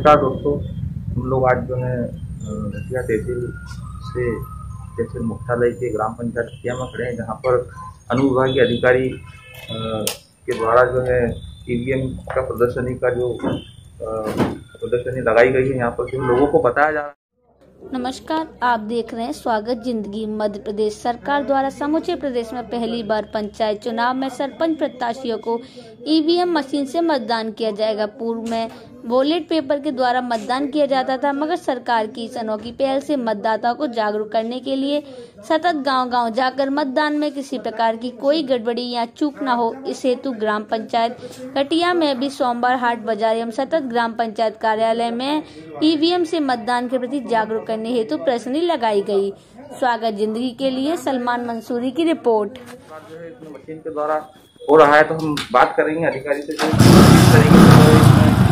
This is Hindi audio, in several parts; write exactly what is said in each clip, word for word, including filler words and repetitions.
नमस्कार दोस्तों, हम लोग आज जो है घटिया तहसील से तहसील मुख्यालय के ग्राम पंचायत घटिया में खड़े हैं, जहाँ पर अनुविभागीय अधिकारी के द्वारा जो है ईवीएम का प्रदर्शनी का जो प्रदर्शनी लगाई गई है, यहाँ पर जो लोगों को बताया जा रहा है। नमस्कार, आप देख रहे हैं स्वागत जिंदगी। मध्य प्रदेश सरकार द्वारा समूचे प्रदेश में पहली बार पंचायत चुनाव में सरपंच प्रत्याशियों को ईवीएम मशीन से मतदान किया जाएगा। पूर्व में बैलेट पेपर के द्वारा मतदान किया जाता था, मगर सरकार की इस अनोखी पहल से मतदाताओं को जागरूक करने के लिए सतत गांव-गांव जाकर मतदान में किसी प्रकार की कोई गड़बड़ी या चूक न हो, इस हेतु ग्राम पंचायत घटिया में भी सोमवार हाट बाजार एवं सतत ग्राम पंचायत कार्यालय में ईवीएम से मतदान के प्रति जागरूक करने हेतु प्रदर्शनी लगाई गई। स्वागत जिंदगी के लिए सलमान मंसूरी की रिपोर्ट। मशीन के द्वारा हो रहा है, तो हम बात करेंगे अधिकारी से जो किस तरीके से।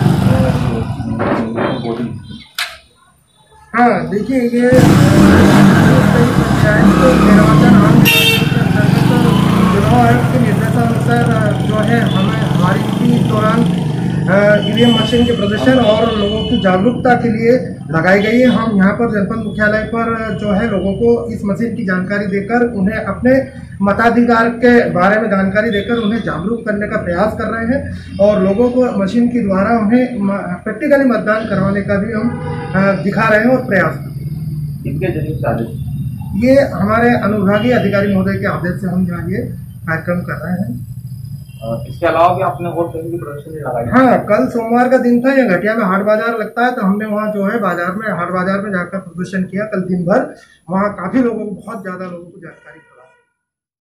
हाँ, देखिए, ये पंचायत को निर्वाचन चुनाव आयोग के निर्देशानुसार जो है हमें हमारी इस दौरान ईवीएम मशीन के प्रदर्शन और लोगों की जागरूकता के लिए लगाई गई है। हम यहाँ पर जनपद मुख्यालय पर जो है लोगों को इस मशीन की जानकारी देकर उन्हें अपने मताधिकार के बारे में जानकारी देकर उन्हें जागरूक करने का प्रयास कर रहे हैं और लोगों को मशीन के द्वारा उन्हें प्रैक्टिकली मतदान करवाने का भी हम दिखा रहे हैं और प्रयास कर रहे हैं। इनके जरिए आदेश ये हमारे अनुविभागीय अधिकारी महोदय के आदेश से हम यहाँ ये कार्यक्रम कर रहे हैं। इसके अलावा भी आपने और कहीं की प्रदर्शनी लगाई? हाँ, कल सोमवार का दिन था, ये घटिया में हाट बाजार लगता है, तो हमने वहाँ जो है बाजार में हाट बाजार में जाकर प्रदर्शन किया कल दिन भर। वहाँ काफी लोगों को, बहुत ज्यादा लोगों को